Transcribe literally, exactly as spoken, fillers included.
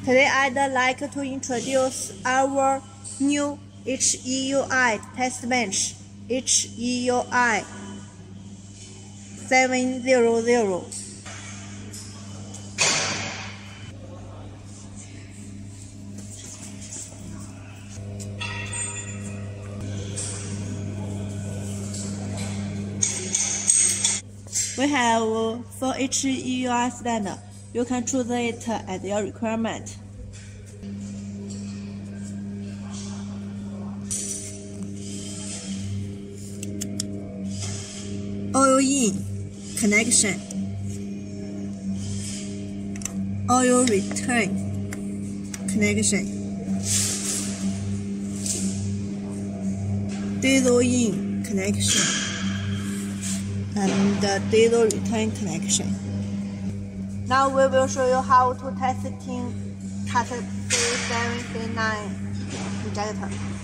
Today I'd like to introduce our new H E U I test bench, H E U I seven hundred. We have four H E U I stand. You can choose it at your requirement. Oil in connection, oil return connection, diesel in connection, and the diesel return connection. Now we will show you how to testing Cat three seven three nine injector.